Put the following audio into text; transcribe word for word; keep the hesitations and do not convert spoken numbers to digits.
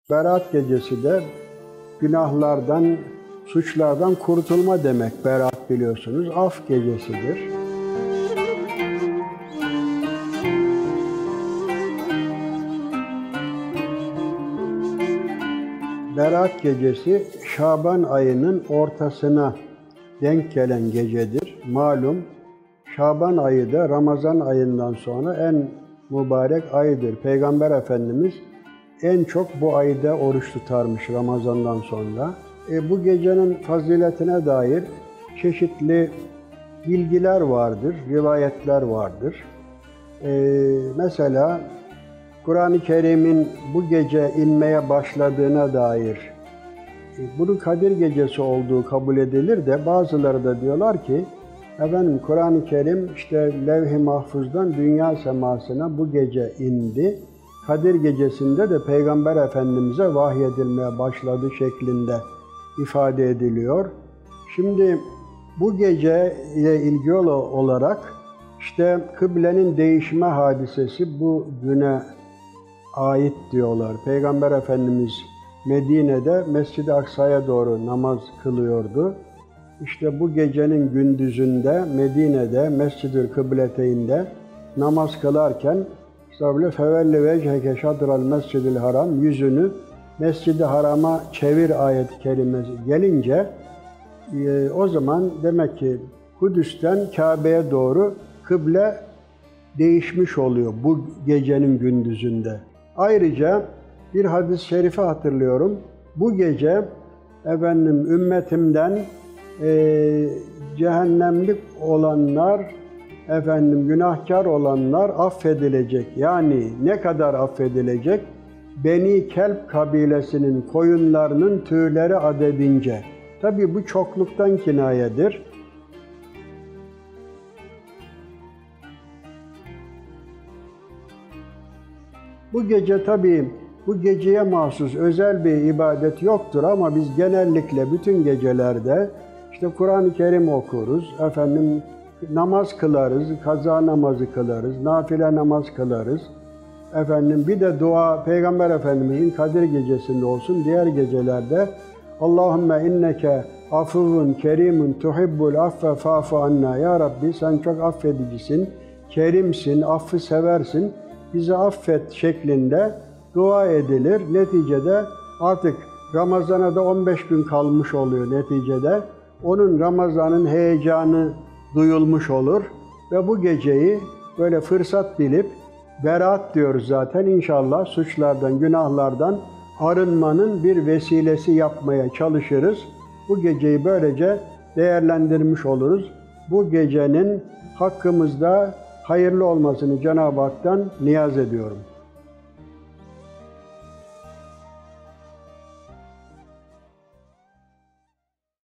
Berat gecesi de günahlardan, suçlardan kurtulma demek. Berat biliyorsunuz, af gecesidir. Berat gecesi Şaban ayının ortasına denk gelen gecedir. Malum Şaban ayı da Ramazan ayından sonra en mübarek aydır. Peygamber Efendimiz en çok bu ayda oruç tutarmış Ramazan'dan sonra. E, bu gecenin faziletine dair çeşitli bilgiler vardır, rivayetler vardır. E, mesela Kur'an-ı Kerim'in bu gece inmeye başladığına dair, e, bunun Kadir Gecesi olduğu kabul edilir de bazıları da diyorlar ki, efendim Kur'an-ı Kerim işte Levh-i Mahfuz'dan dünya semasına bu gece indi. Kadir Gecesi'nde de Peygamber Efendimiz'e vahyedilmeye başladı şeklinde ifade ediliyor. Şimdi bu gece ile ilgili olarak işte kıblenin değişme hadisesi bu güne ait diyorlar. Peygamber Efendimiz Medine'de Mescid-i Aksa'ya doğru namaz kılıyordu. İşte bu gecenin gündüzünde Medine'de Mescid-i Kıbleteyn'de namaz kılarken "Fevelli vecheke şadral mescidil haram" yüzünü Mescid-i Haram'a çevir ayet-i kerimesi gelince e, o zaman demek ki Kudüs'ten Kabe'ye doğru kıble değişmiş oluyor bu gecenin gündüzünde. Ayrıca bir hadis-i şerifi hatırlıyorum. Bu gece efendim ümmetimden e, cehennemlik olanlar, efendim günahkar olanlar affedilecek. Yani ne kadar affedilecek? Beni Kelp kabilesinin koyunlarının tüyleri adedince. Tabii bu çokluktan kinayedir. Bu gece tabii bu geceye mahsus özel bir ibadet yoktur ama biz genellikle bütün gecelerde işte Kur'an-ı Kerim okuruz, efendim namaz kılarız, kaza namazı kılarız, nafile namaz kılarız. Efendim bir de dua Peygamber Efendimizin Kadir Gecesi'nde olsun, diğer gecelerde Allahümme inneke afuvun kerimun tuhibbul affe fa'fu anna. Ya Rabbi sen çok affedicisin, kerimsin, affı seversin, bizi affet şeklinde dua edilir. Neticede artık Ramazan'a da on beş gün kalmış oluyor neticede. Onun Ramazan'ın heyecanı duyulmuş olur ve bu geceyi böyle fırsat bilip berat diyoruz zaten inşallah suçlardan, günahlardan arınmanın bir vesilesi yapmaya çalışırız. Bu geceyi böylece değerlendirmiş oluruz. Bu gecenin hakkımızda hayırlı olmasını Cenab-ı Hak'tan niyaz ediyorum.